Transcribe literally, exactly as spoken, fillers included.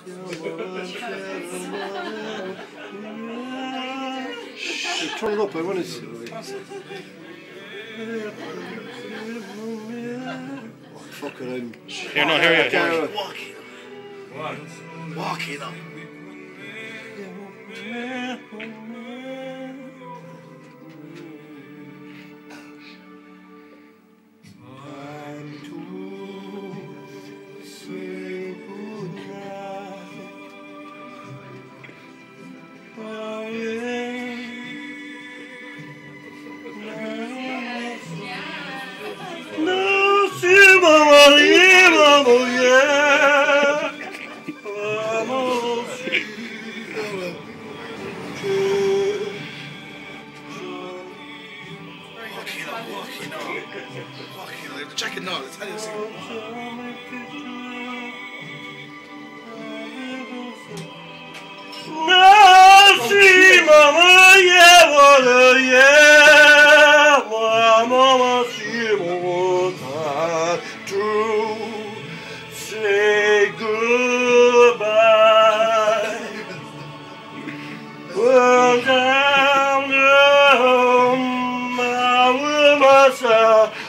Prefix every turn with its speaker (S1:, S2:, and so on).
S1: Shh, turn it up, I want to see. Oh, fuck it, I'm...
S2: Here, no, here, here, here.
S1: Walking.
S3: What?
S1: Walking up.
S3: Check it now, let's tell you something.
S1: Say goodbye. Well, down, down, I will myself.